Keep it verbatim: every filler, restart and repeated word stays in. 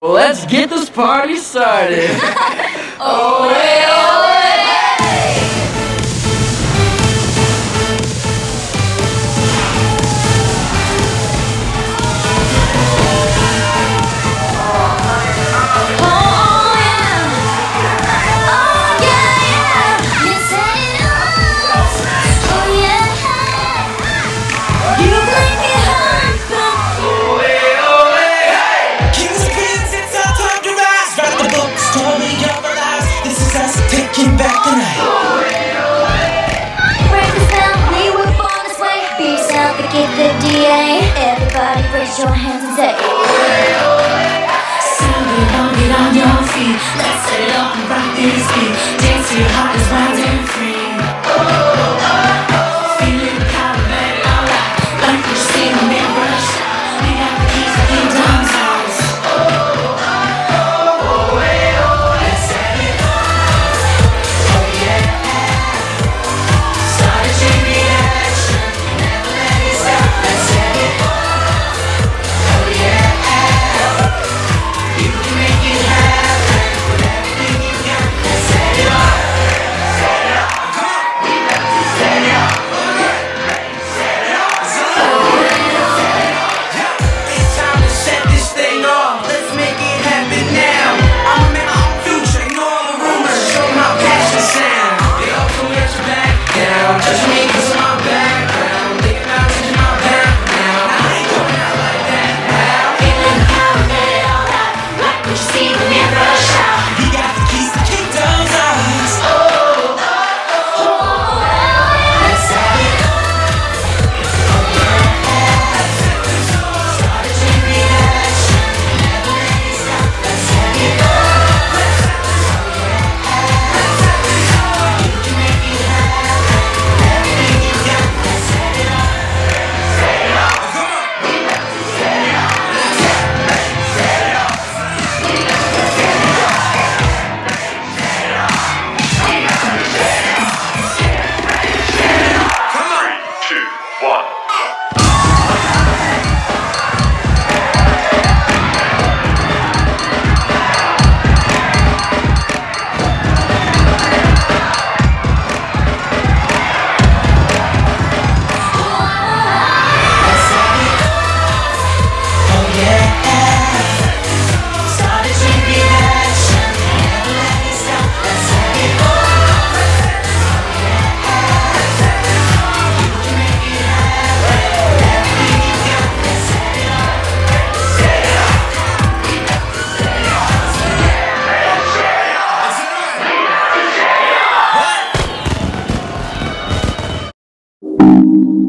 Let's get this party started. Oh, hey, oh, hey. Back the night. Break the spell, we were born this way. Be yourself, forget the D A. Everybody raise your hands and say, Sing it on, get on your feet. Let's set it up and rock this beat. Dance till your heart is wild and free. Feeling the power, let it all out. Like what you see in the mirror. We got the keys to Kingdom's house. Let's set it up. Oh yeah. Start a chain reaction. Never let it stop. Let's set it up. Oh yeah. You can make it happen with everything you got. Let's set it up. Set it up. Set it up. Set it up. It's time to set this thing off. Let's make it happen now. I'ma make my own future. Ignore all the rumors. Show my passion sound. They all come at your back down. Judge me cause of my background. Think about changing my back now. I ain't going out like that now. Feeling the power, let it all out. Like what you see in the mirror, shout. You got the keys to Kingdom's eyes. Let's set it up. Start a chain reaction. Never let it stop. Let's set it up. You can make it happen with everything you got. Let's set it up. Set it up. Set it up. Two, one. Start a chain reaction. Never let it stop. Let's set it up. You can make it happen with everything you got. Let's set it up. Set it up. What?